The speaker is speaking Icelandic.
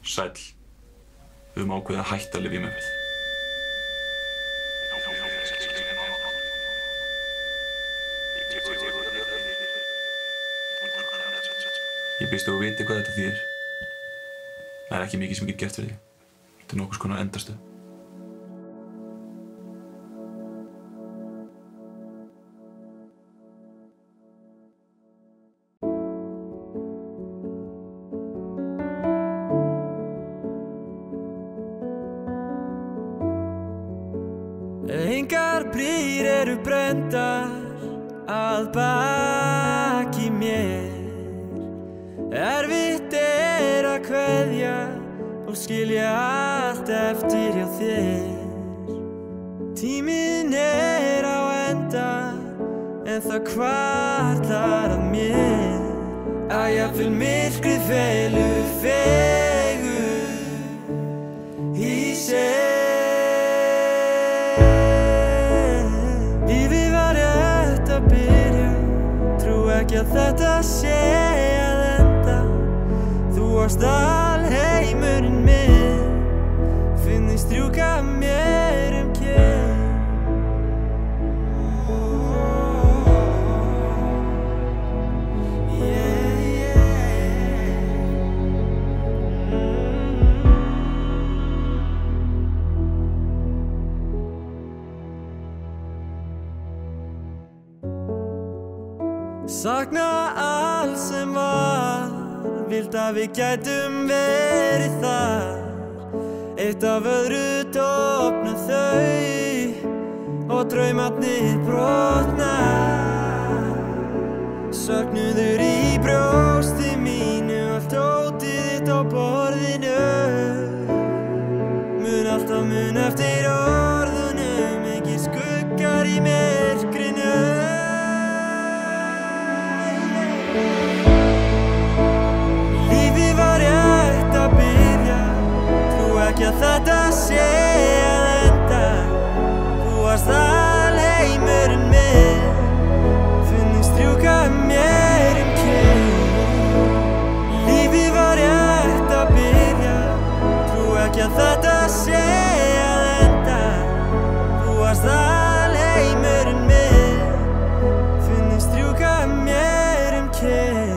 Sæll. Við höfum ákveðið að hætta lyfjameðferð. Ég býst þú viti hvað þetta þýðir. Það ekki mikið sem ég get gert fyrir því. Þetta nokkurs konar endastöð. Engar brýr eru brenndar að baki mér. Erfitt að kveðja og skilja allt eftir hjá þér. Tíminn á enda en það hvarflar að mér að jafnvel myrkrið felur fegurð í sér. Ekki að þetta sé að enda. Þú varst alheimurinn minn. Finn þig strjúka mér kinn. Sakna allt sem var, vilt að við gætum verið þar. Eitt af öðru dofna þau og draumarnir brotna. Söknuður í brjósti mínu, allt ótið þitt á borðinu. Mun alltaf mun eftir orðunum, engir skuggar í myrkrinu. Lífið var rétt að byrja, trú ekki að þetta sé að enda. Þú varst alheimurinn minn, finn þig strjúka mér kinn. Lífið var rétt að byrja, trú ekki að þetta sé að enda. Þú varst alheimurinn minn, finn þig strjúka mér kinn.